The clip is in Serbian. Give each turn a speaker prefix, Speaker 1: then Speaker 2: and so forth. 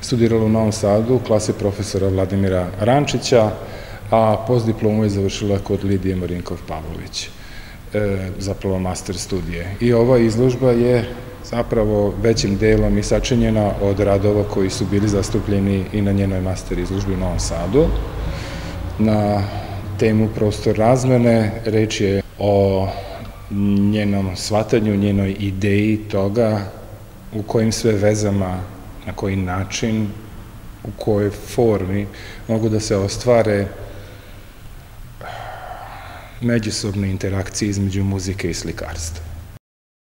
Speaker 1: studirala u Novom Sadu u klasi profesora Vladimira Rančića, a postdiplomu je završila kod Lidije Marinkov-Pavlović, zapravo master studije. I ova izložba je zapravo većim delom i sačinjena od radova koji su bili zastupljeni i na njenoj master izložbi u Novom Sadu. Na temu prostor razmene reč je o njenom shvatanju, njenoj ideji toga u kojim sve vezama, na koji način, u kojoj formi mogu da se ostvare međusobne interakcije između muzike i slikarstva.